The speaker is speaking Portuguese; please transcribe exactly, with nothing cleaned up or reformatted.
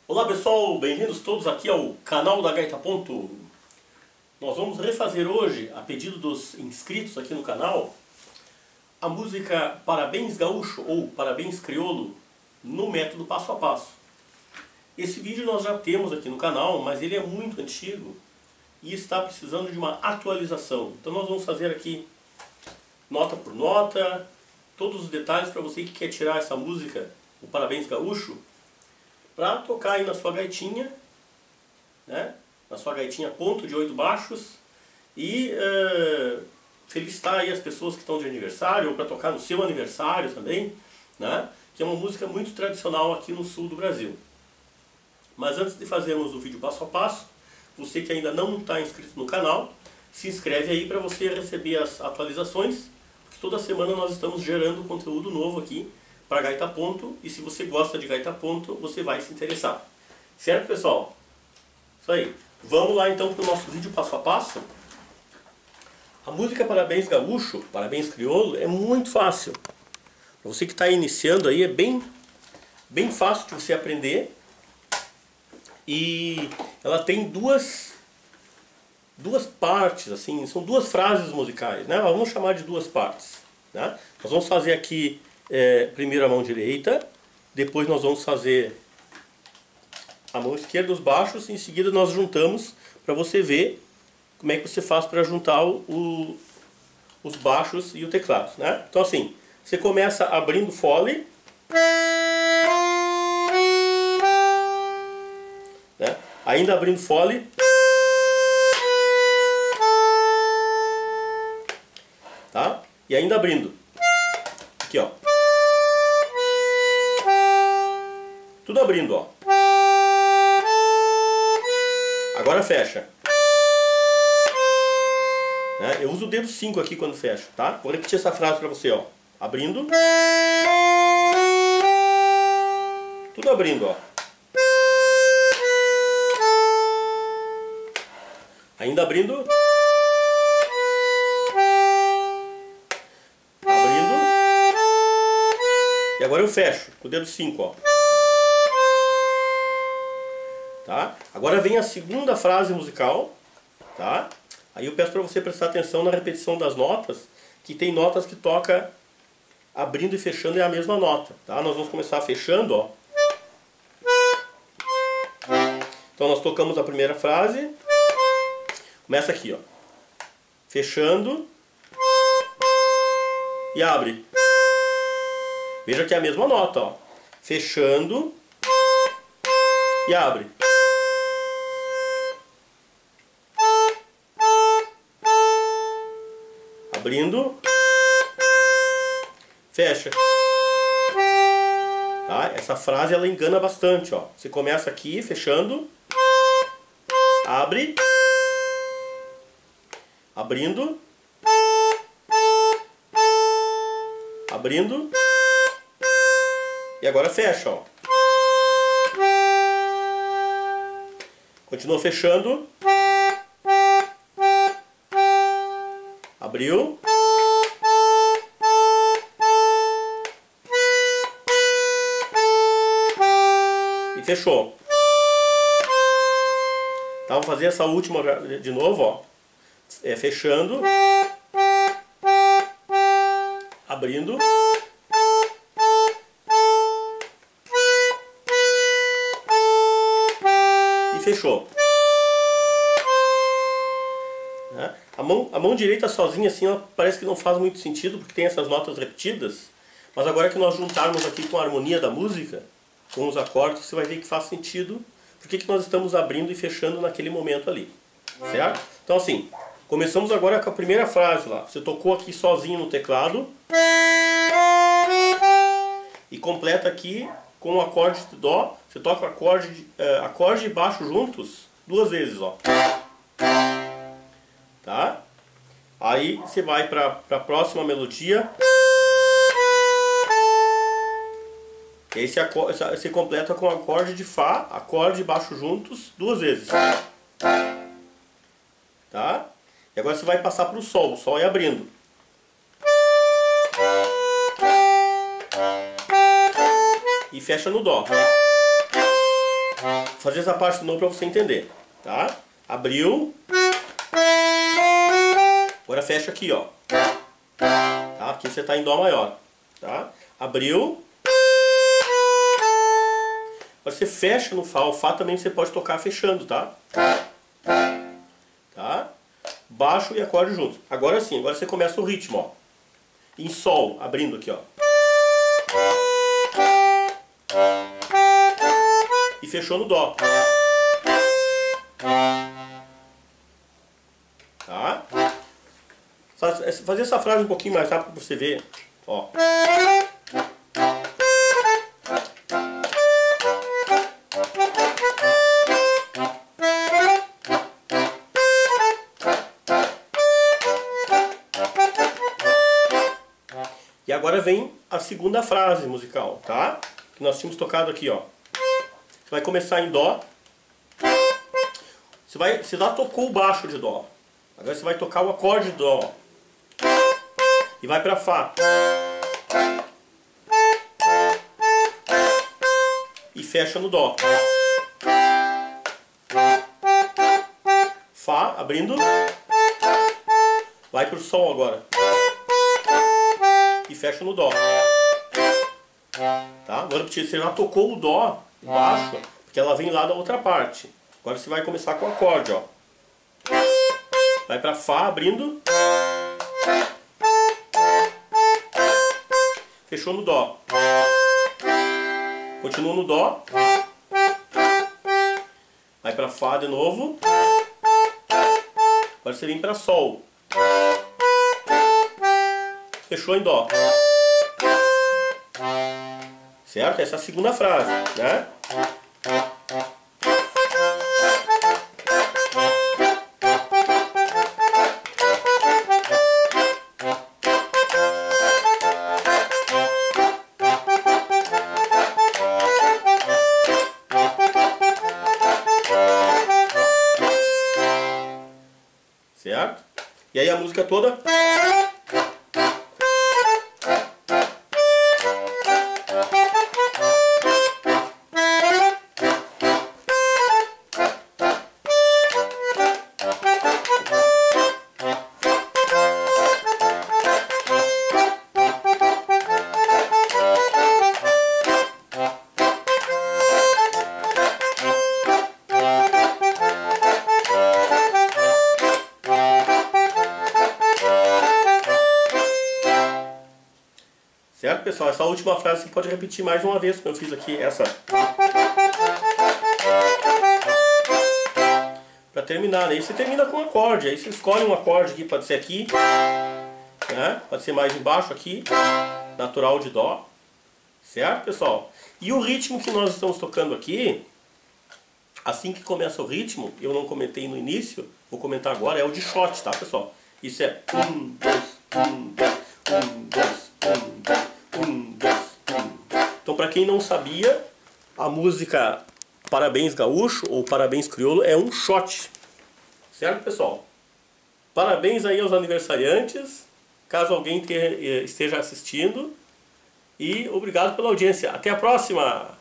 Olá pessoal, bem-vindos todos aqui ao canal da Gaita Ponto. Nós vamos refazer hoje, a pedido dos inscritos aqui no canal, a música Parabéns Gaúcho ou Parabéns Crioulo no método passo a passo. Esse vídeo nós já temos aqui no canal, mas ele é muito antigo e está precisando de uma atualização. Então nós vamos fazer aqui nota por nota, todos os detalhes para você que quer tirar essa música, o Parabéns Gaúcho, para tocar aí na sua gaitinha, né? Na sua gaitinha ponto de oito baixos e uh, felicitar aí as pessoas que estão de aniversário ou para tocar no seu aniversário também, né? Que é uma música muito tradicional aqui no sul do Brasil. Mas antes de fazermos o vídeo passo a passo, você que ainda não está inscrito no canal, se inscreve aí para você receber as atualizações, porque toda semana nós estamos gerando conteúdo novo aqui para Gaita Ponto, e se você gosta de Gaita Ponto, você vai se interessar. Certo, pessoal? Isso aí. Vamos lá então para o nosso vídeo passo a passo. A música Parabéns Gaúcho, Parabéns Crioulo, é muito fácil. Para você que está iniciando aí, é bem, bem fácil de você aprender. E ela tem duas, duas partes, assim, são duas frases musicais, né? Vamos chamar de duas partes, né? Nós vamos fazer aqui É, primeiro a mão direita, depois nós vamos fazer a mão esquerda, os baixos, e em seguida nós juntamos para você ver como é que você faz para juntar o, o, os baixos e o teclado, né? Então assim, você começa abrindo fole, né? Ainda abrindo fole, tá? E ainda abrindo, aqui ó. Tudo abrindo, ó. Agora fecha. Né? Eu uso o dedo cinco aqui quando fecho, tá? Vou repetir essa frase pra você, ó. Abrindo. Tudo abrindo, ó. Ainda abrindo. Abrindo. E agora eu fecho com o dedo cinco, ó. Tá? Agora vem a segunda frase musical, tá? Aí eu peço para você prestar atenção na repetição das notas, que tem notas que toca abrindo e fechando é a mesma nota, tá? Nós vamos começar fechando, ó. Então nós tocamos a primeira frase, começa aqui, ó. Fechando e abre. Veja que é a mesma nota, ó. Fechando e abre. Abrindo, fecha. Tá? Essa frase ela engana bastante, ó. Você começa aqui fechando, abre, abrindo, abrindo e agora fecha, ó. Continua fechando. Abriu. E fechou. Tá, vou fazer essa última de novo, ó. É, fechando. Abrindo. E fechou. A mão, a mão direita sozinha assim, ela parece que não faz muito sentido, porque tem essas notas repetidas. Mas agora que nós juntarmos aqui com a harmonia da música, com os acordes, você vai ver que faz sentido. Porque que nós estamos abrindo e fechando naquele momento ali. Certo? Então assim, começamos agora com a primeira frase lá. Você tocou aqui sozinho no teclado. E completa aqui com o acorde de dó. Você toca o acorde, uh, acorde e baixo juntos duas vezes, ó. Tá? Aí você vai para a próxima melodia. E aí você, você completa com o acorde de Fá, acorde e baixo juntos, duas vezes. Tá? E agora você vai passar para o Sol, o Sol é abrindo. E fecha no Dó. Vou fazer essa parte de novo para você entender, tá? Abriu. Agora fecha aqui, ó. Tá? Aqui você está em Dó maior, tá? Abriu. Agora você fecha no Fá. O Fá também você pode tocar fechando, tá? Tá? Baixo e acorde juntos. Agora sim, agora você começa o ritmo, ó. Em Sol, abrindo aqui, ó. E fechou no Dó. Tá? Fazer essa frase um pouquinho mais rápido para você ver, ó. E agora vem a segunda frase musical, tá? Que nós tínhamos tocado aqui, ó. Você vai começar em Dó. Você, vai, você já tocou o baixo de Dó. Agora você vai tocar o acorde de Dó. E vai para Fá. E fecha no Dó. Fá, abrindo. Vai para o Sol agora. E fecha no Dó. Tá? Agora você já tocou o Dó, o baixo, porque ela vem lá da outra parte. Agora você vai começar com o acorde, ó. Vai para Fá, abrindo. Fechou no Dó. Continua no Dó. Vai para Fá de novo. Agora você vem para Sol. Fechou em Dó. Certo? Essa é a segunda frase, né? Certo? E aí a música toda. Certo, pessoal? Essa última frase você pode repetir mais uma vez, como eu fiz aqui, essa. Para terminar, né? Aí você termina com um acorde. Aí você escolhe um acorde aqui, pode ser aqui, né? Pode ser mais embaixo aqui, natural de Dó. Certo, pessoal? E o ritmo que nós estamos tocando aqui, assim que começa o ritmo, eu não comentei no início, vou comentar agora, é o de shot, tá, pessoal? Isso é um, dois, um, dois, um, dois, um, dois, um, dois, um. Então, para quem não sabia, a música Parabéns Gaúcho ou Parabéns Crioulo é um shot. Certo, pessoal? Parabéns aí aos aniversariantes, caso alguém esteja assistindo. E obrigado pela audiência. Até a próxima!